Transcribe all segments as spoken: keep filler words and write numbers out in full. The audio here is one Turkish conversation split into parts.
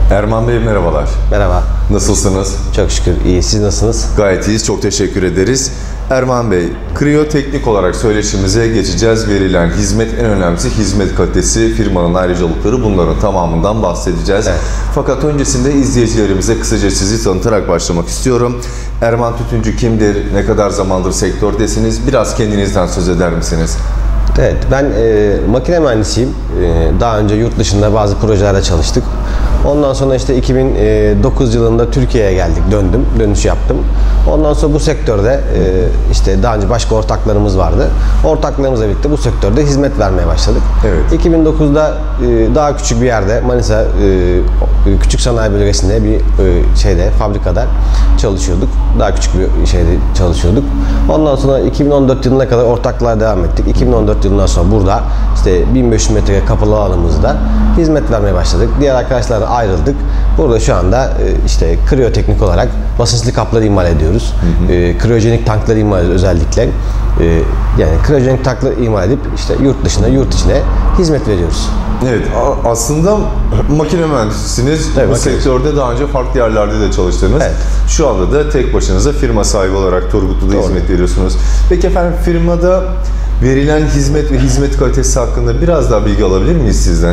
Erman Bey merhabalar. Merhaba. Nasılsınız? Çok şükür iyi. Siz nasılsınız? Gayet iyiyiz. Çok teşekkür ederiz. Erman Bey, kriyoteknik olarak söyleşimize geçeceğiz. Verilen hizmet en önemlisi hizmet kalitesi, firmanın ayrıcalıkları, bunların tamamından bahsedeceğiz. Evet. Fakat öncesinde izleyicilerimize kısaca sizi tanıtarak başlamak istiyorum. Erman Tütüncü kimdir? Ne kadar zamandır sektördesiniz? Biraz kendinizden söz eder misiniz? Evet, ben e, makine mühendisiyim. E, daha önce yurt dışında bazı projelerde çalıştık. Ondan sonra işte iki bin dokuz yılında Türkiye'ye geldik, döndüm, dönüş yaptım. Ondan sonra bu sektörde e, işte daha önce başka ortaklarımız vardı. Ortaklarımızla birlikte bu sektörde hizmet vermeye başladık. Evet. iki bin dokuzda e, daha küçük bir yerde, Manisa e, Küçük Sanayi Bölgesi'nde bir e, şeyde, fabrikada çalışıyorduk. Daha küçük bir şeyde çalışıyorduk. Ondan sonra iki bin on dört yılına kadar ortaklığa devam ettik. iki bin on dört yılından sonra burada işte bin beş yüz metre kapalı alanımızda hizmet vermeye başladık. Diğer arkadaşlarla ayrıldık. Burada şu anda işte kriyoteknik olarak basınçlı kapları imal ediyoruz. Hı hı. E, kriyojenik tankları imal ediyoruz özellikle. E, yani kriyojenik tankları imal edip işte yurt dışına, yurt içine hizmet veriyoruz. Evet, aslında makine mühendisisiniz. Evet, bu sektörde daha önce farklı yerlerde de çalıştınız. Evet. Şu anda da tek başınıza firma sahibi olarak Turgutlu'da Doğru. hizmet veriyorsunuz. Peki efendim, firmada verilen hizmet ve hizmet kalitesi hakkında biraz daha bilgi alabilir miyiz sizden?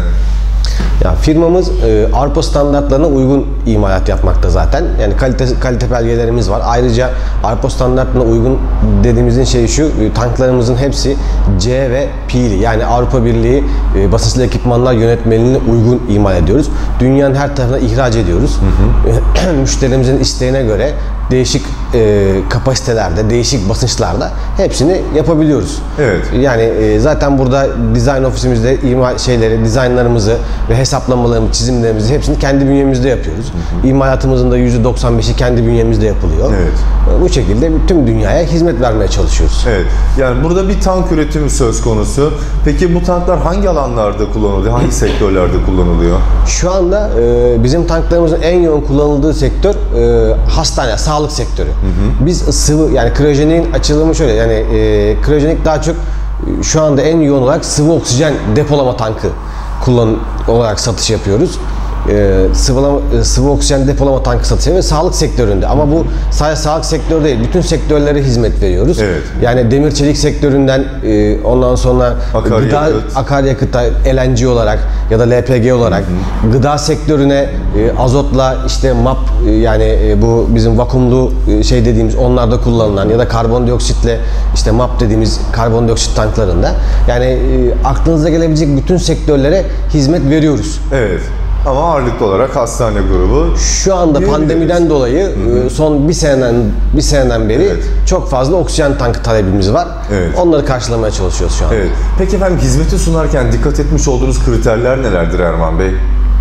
Ya firmamız e, Avrupa standartlarına uygun imalat yapmakta zaten. Yani kalite kalite belgelerimiz var. Ayrıca Avrupa standartlarına uygun dediğimizin şeyi şu, e, tanklarımızın hepsi C ve P'li. Yani Avrupa Birliği e, basınçlı ekipmanlar yönetmeliğine uygun imal ediyoruz. Dünyanın her tarafına ihraç ediyoruz. Hı hı. Müşterimizin isteğine göre değişik e, kapasitelerde, değişik basınçlarda hepsini yapabiliyoruz. Evet. Yani e, zaten burada dizayn ofisimizde imal şeyleri, dizaynlarımızı ve hesaplamalarımızı, çizimlerimizi hepsini kendi bünyemizde yapıyoruz. Hı hı. İmalatımızın da yüzde doksan beşi kendi bünyemizde yapılıyor. Evet. E, bu şekilde tüm dünyaya hizmet vermeye çalışıyoruz. Evet. Yani burada bir tank üretimi söz konusu. Peki bu tanklar hangi alanlarda kullanılıyor? Hangi sektörlerde kullanılıyor? Şu anda e, bizim tanklarımızın en yoğun kullanıldığı sektör e, hastane, sağlık sektörü. Hı hı. Biz sıvı, yani kriyojeniğin açılımı şöyle, yani e, kriyojenik daha çok e, şu anda en yoğun olarak sıvı oksijen depolama tankı kullan olarak satış yapıyoruz. Ee, sıvı, sıvı oksijen depolama tankı satışı ve sağlık sektöründe, ama bu sadece sağlık sektörü değil, bütün sektörlere hizmet veriyoruz. Evet. Yani demir çelik sektöründen e, ondan sonra akaryakıt, gıda, akaryakıta L N G olarak ya da L P G olarak, hı hı. gıda sektörüne e, azotla işte M A P, e, yani e, bu bizim vakumlu e, şey dediğimiz onlarda kullanılan, ya da karbondioksitle işte M A P dediğimiz karbondioksit tanklarında, yani e, aklınıza gelebilecek bütün sektörlere hizmet veriyoruz. Evet. Ama ağırlıklı olarak hastane grubu. Şu anda pandemiden dolayı, hı hı. son bir seneden bir seneden beri evet. çok fazla oksijen tankı talebimiz var. Evet. Onları karşılamaya çalışıyoruz şu anda. Evet. Peki efendim, hizmeti sunarken dikkat etmiş olduğunuz kriterler nelerdir Erman Bey?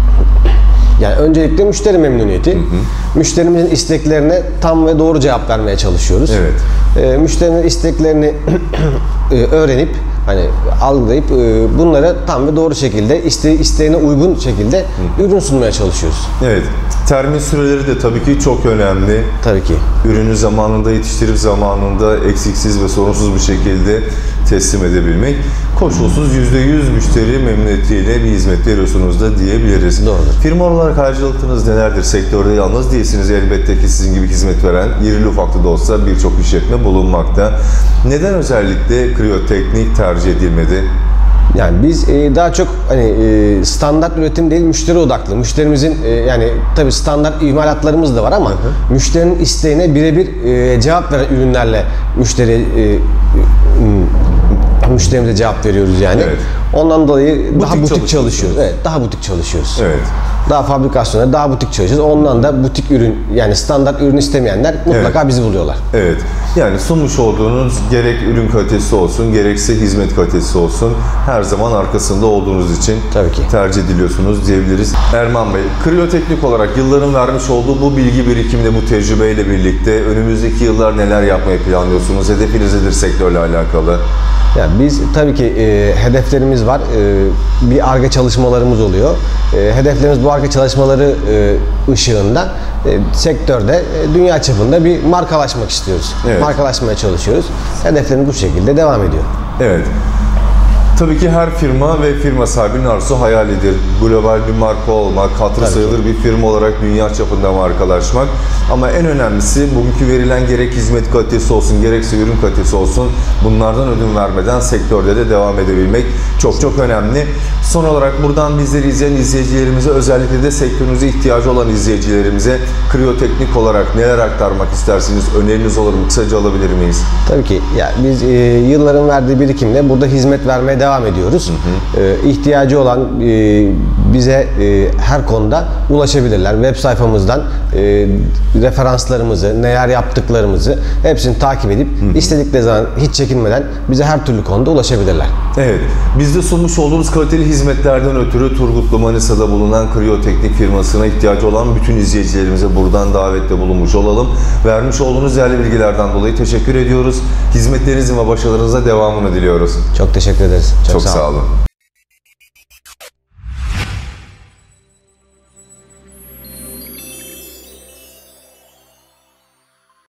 Yani öncelikle müşteri memnuniyeti. Hı hı. Müşterimizin isteklerine tam ve doğru cevap vermeye çalışıyoruz. Evet. Ee, müşterinin isteklerini öğrenip, hani algılayıp bunlara tam ve doğru şekilde iste, isteğine uygun şekilde Hı. ürün sunmaya çalışıyoruz. Evet. Termin süreleri de tabii ki çok önemli. Tabii ki. Ürünü zamanında yetiştirip zamanında eksiksiz ve sorunsuz bir şekilde teslim edebilmek. Koşulsuz yüzde yüz müşteri memnuniyetiyle bir hizmet veriyorsunuz da diyebiliriz. Doğru. Firma olarak ayrıcalıklarınız nelerdir? Sektörde yalnız değilsiniz. Elbette ki sizin gibi hizmet veren, irili ufaklı da olsa birçok işletme bulunmakta. Neden özellikle kriyoteknik tercih edilmedi? Yani biz e, daha çok hani e, standart üretim değil, müşteri odaklı. Müşterimizin e, yani tabii standart imalatlarımız da var, ama hı hı. müşterinin isteğine birebir e, cevap veren ürünlerle müşteri e, müşterimize cevap veriyoruz yani. Evet. Ondan dolayı butik daha butik çalışıyoruz. Evet, daha butik çalışıyoruz. Evet. Daha fabrikasyona, daha butik çalışıyoruz. Ondan da butik ürün, yani standart ürün istemeyenler mutlaka evet. bizi buluyorlar. Evet. Yani sunmuş olduğunuz gerek ürün kalitesi olsun, gerekse hizmet kalitesi olsun, her zaman arkasında olduğunuz için Tabii ki. tercih ediliyorsunuz diyebiliriz. Erman Bey, kriyoteknik olarak yılların vermiş olduğu bu bilgi birikiminde, bu tecrübeyle birlikte önümüzdeki yıllar neler yapmayı planlıyorsunuz? Hedefiniz nedir sektörle alakalı? Yani biz tabii ki e, hedeflerimiz var. E, bir Ar-Ge çalışmalarımız oluyor. E, hedeflerimiz bu Ar-Ge çalışmaları e, ışığında e, sektörde, e, dünya çapında bir markalaşmak istiyoruz. Evet. Markalaşmaya çalışıyoruz. Hedeflerimiz bu şekilde devam ediyor. Evet. Tabii ki her firma ve firma sahibinin arzusu hayalidir. Global bir marka olmak, hatırı sayılır bir firma olarak dünya çapında markalaşmak. Ama en önemlisi bugünkü verilen gerek hizmet kalitesi olsun, gerekse ürün kalitesi olsun bunlardan ödün vermeden sektörde de devam edebilmek çok çok önemli. Son olarak buradan bizleri izleyen izleyicilerimize, özellikle de sektörünüze ihtiyacı olan izleyicilerimize Kriyoteknik olarak neler aktarmak istersiniz? Öneriniz olur mu? Kısaca alabilir miyiz? Tabii ki. Ya biz e, yılların verdiği birikimle burada hizmet vermeye devam ediyoruz. Hı hı. E, ihtiyacı olan e, bize e, her konuda ulaşabilirler. Web sayfamızdan e, referanslarımızı, neler yaptıklarımızı hepsini takip edip hı hı. istedikleri zaman hiç çekinmeden bize her türlü konuda ulaşabilirler. Evet. Bizde sunmuş olduğunuz kaliteli hizmetlerden ötürü Turgutlu Manisa'da bulunan Kriyoteknik firmasına ihtiyacı olan bütün izleyicilerimize buradan davette bulunmuş olalım. Vermiş olduğunuz değerli bilgilerden dolayı teşekkür ediyoruz. Hizmetlerinizin ve başarılarınıza devamını diliyoruz. Çok teşekkür ederiz. Çok, Çok sağ olun.